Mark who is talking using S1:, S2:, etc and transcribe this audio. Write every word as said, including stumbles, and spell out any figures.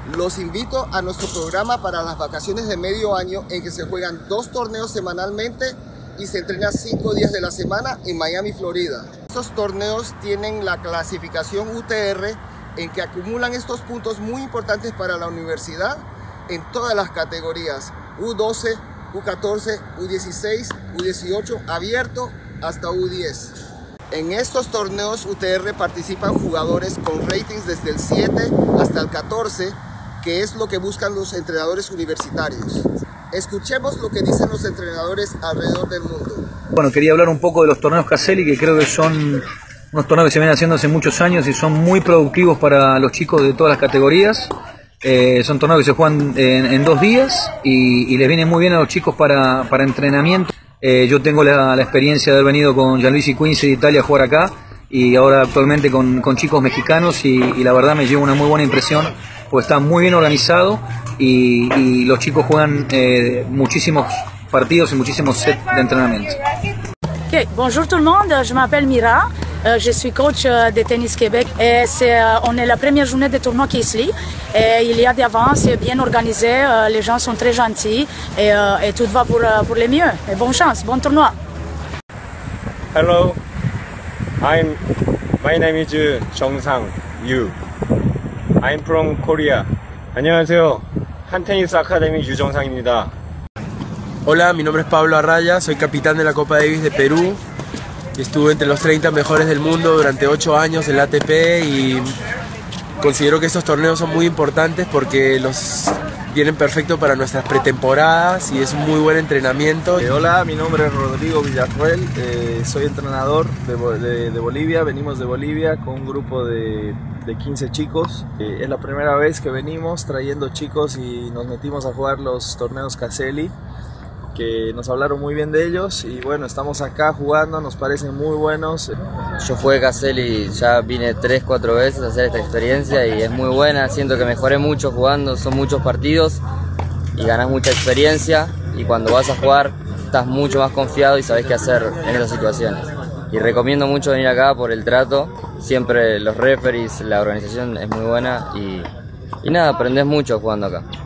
S1: Los invito a nuestro programa para las vacaciones de medio año, en que se juegan dos torneos semanalmente y se entrena cinco días de la semana en Miami, Florida. Estos torneos tienen la clasificación U T R, en que acumulan estos puntos muy importantes para la universidad en todas las categorías: U doce, U catorce, U dieciséis, U dieciocho, abierto hasta U diez. En estos torneos U T R participan jugadores con ratings desde el siete hasta el catorce, que es lo que buscan los entrenadores universitarios. Escuchemos lo que dicen los entrenadores alrededor del mundo.
S2: Bueno, quería hablar un poco de los torneos Caselli, que creo que son unos torneos que se vienen haciendo hace muchos años y son muy productivos para los chicos de todas las categorías. Eh, son torneos que se juegan en, en dos días y, y les viene muy bien a los chicos para, para entrenamiento. Eh, yo tengo la, la experiencia de haber venido con Gianluigi Quincy de Italia a jugar acá y ahora actualmente con, con chicos mexicanos y, y la verdad me llevo una muy buena impresión, porque está muy bien organizado y, y los chicos juegan eh, muchísimos partidos y muchísimos sets de entrenamiento.
S3: Okay. Bonjour tout le monde, je m'appelle Mira, euh, je suis coach euh, de Tennis Québec et c'est, euh, on est la première journée de tournoi Kisly et il y a d'avance, c'est bien organisé, euh, les gens sont très gentils et, euh, et tout va pour, euh, pour le mieux. Et bonne chance, bon tournoi.
S4: Hello, I'm, my name is 정상 유. I'm from Korea. 안녕하세요, 한테니스 아카데미 유정상입니다.
S5: Hola, mi nombre es Pablo Arraya, soy capitán de la Copa Davis de Perú y estuve entre los treinta mejores del mundo durante ocho años en la A T P y considero que estos torneos son muy importantes porque los vienen perfecto para nuestras pretemporadas y es un muy buen entrenamiento.
S6: Eh, hola, mi nombre es Rodrigo Villarruel, eh, soy entrenador de, de, de Bolivia, venimos de Bolivia con un grupo de, de quince chicos. Eh, es la primera vez que venimos trayendo chicos y nos metimos a jugar los torneos Caselli, que nos hablaron muy bien de ellos y bueno, estamos acá jugando, nos parecen muy buenos.
S7: Yo jugué Caselli, ya vine tres, cuatro veces a hacer esta experiencia y es muy buena, siento que mejoré mucho jugando, son muchos partidos y ganas mucha experiencia y cuando vas a jugar estás mucho más confiado y sabes qué hacer en esas situaciones. Y recomiendo mucho venir acá por el trato, siempre los referees, la organización es muy buena y, y nada, aprendes mucho jugando acá.